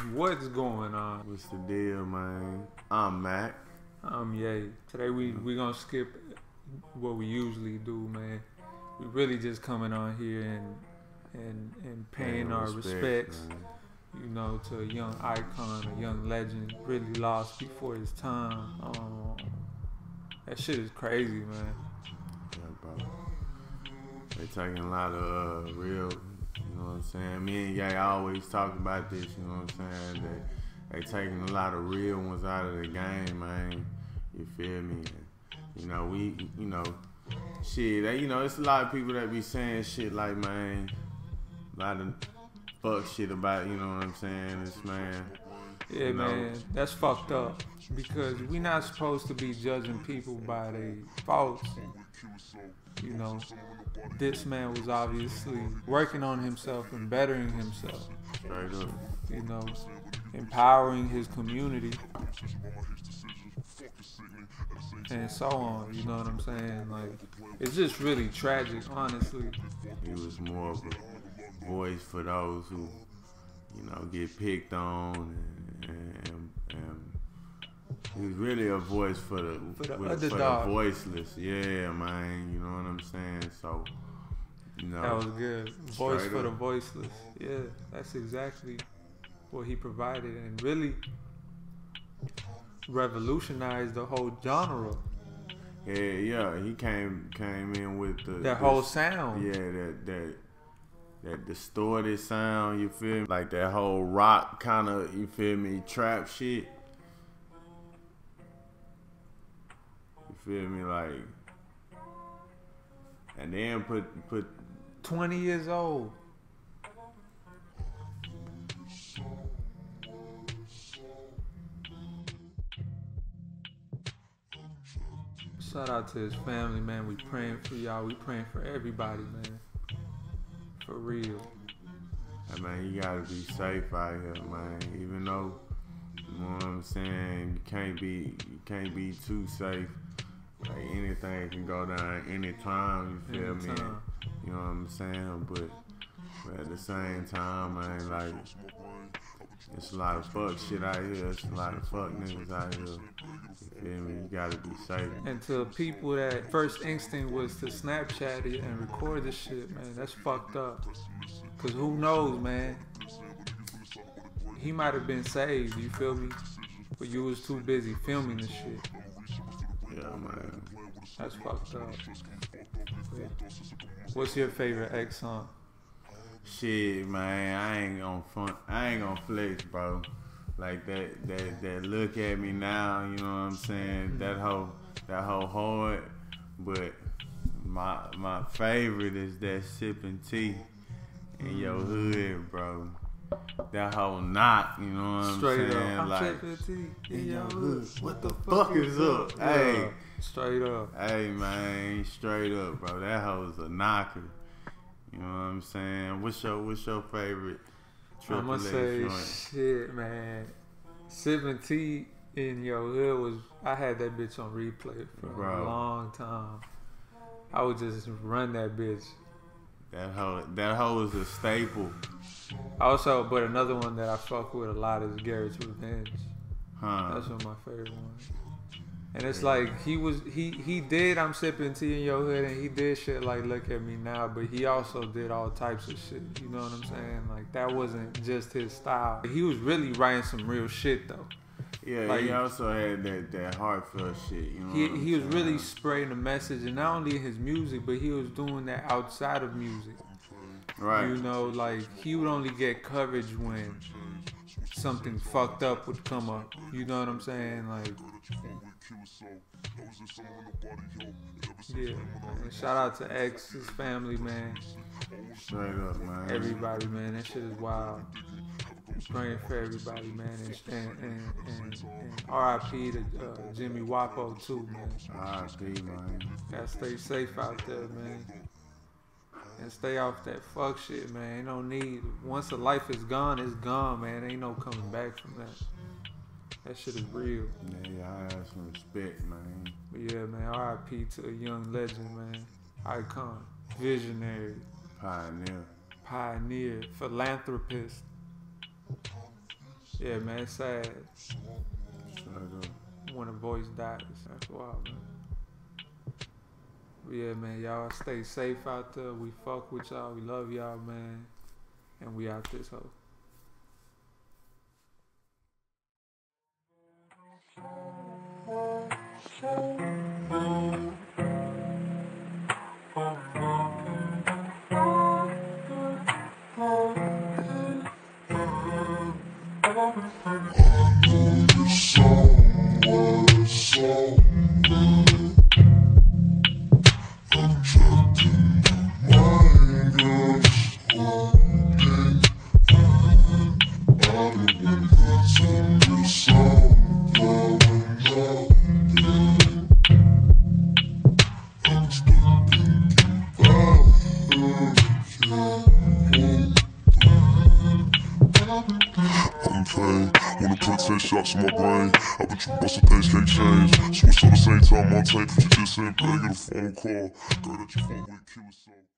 What's going on? What's the deal, man? I'm Mac. I'm Ye. Today we gonna skip what we usually do, man. We really just coming on here and paying our respects, you know, to a young icon, a young legend, really lost before his time. That shit is crazy, man. Yeah, bro. They taking a lot of real, you know what I'm saying? Me and Ye always talk about this, you know what I'm saying? They taking a lot of real ones out of the game, man. You feel me? You know, shit, it's a lot of people that be saying shit like, man, a lot of fuck shit about, you know what I'm saying, this man. Yeah, man, that's fucked up because we not supposed to be judging people by their faults. You know, this man was obviously working on himself and bettering himself. Straight up. You know, empowering his community and so on. You know what I'm saying? Like, it's just really tragic, honestly. He was more of a voice for those who, you know, get picked on, and he was really a voice for the voiceless. Yeah, man. You know what I'm saying? So, you know, that was good. Voice for the voiceless. Yeah, that's exactly what he provided, and really revolutionized the whole genre. Yeah. He came in with that whole sound. Yeah, that distorted sound. You feel me? Like that whole rock kind of, you feel me, trap shit. You feel me, like, and then put 20 years old. Shout out to his family, man. We praying for y'all. We praying for everybody, man. For real. Hey, man, you gotta be safe out here, man. Even though, you know what I'm saying, you can't be too safe. Like, anything can go down anytime, you feel me? You know what I'm saying? But at the same time, man, like, it's a lot of fuck shit out here. It's a lot of fuck niggas out here. You feel me? You gotta be safe. And to people that first instinct was to Snapchat it and record this shit, man, that's fucked up. Cause who knows, man? He might have been saved, you feel me? But you was too busy filming this shit. Yeah, man. That's fucked up. What's your favorite X song? Shit, man, I ain't gonna flex, bro. Like that look at me now, you know what I'm saying? That whole hard, but my favorite is that sipping tea in your hood, bro. That whole knock, you know what I'm Straight saying? Up. Like, I'm sipping tea in your hood. What the fuck is up? Yeah. Hey, straight up. Hey, man, straight up, bro. That hoe's a knocker. You know what I'm saying? What's your favorite I'm gonna say joint? Shit, man. Sipping tea in your hood was, I had that bitch on replay for a long time. I would just run that bitch. That hoe is a staple. Also, but another one that I fuck with a lot is Garrett's Revenge. That's one of my favorite ones. And it's like he did I'm Sipping Tea in Your Hood, and he did shit like Look at Me Now, but he also did all types of shit. You know what I'm saying? Like, that wasn't just his style. He was really writing some real shit though. Yeah, like, he also had that heartfelt shit. You know he was really spreading a message, and not only in his music, but he was doing that outside of music. Right. You know, like, he would only get coverage when something fucked up would come up. You know what I'm saying? Like, yeah. And shout out to X, his family, man. Straight up, man. Everybody, man. That shit is wild. Praying for everybody, man. And R.I.P. to Jimmy Wapo, too, man. R.I.P., man. Gotta stay safe out there, man. And stay off that fuck shit, man. Ain't no need. Once a life is gone, it's gone, man. Ain't no coming back from that. That shit is real. Yeah, I have some respect, man. But yeah, man, R.I.P. to a young legend, man. Icon. Visionary. Pioneer. Philanthropist. Yeah, man, it's sad. When a voice dies, that's wild, man. But yeah, man, y'all stay safe out there. We fuck with y'all. We love y'all, man. And we out this hoe. Wanna put 10 shots in my brain. I bet you bustin' things can't change. Switch on the same time on tape, but you just ain't paying a phone call. Girl that you phone with, kill yourself.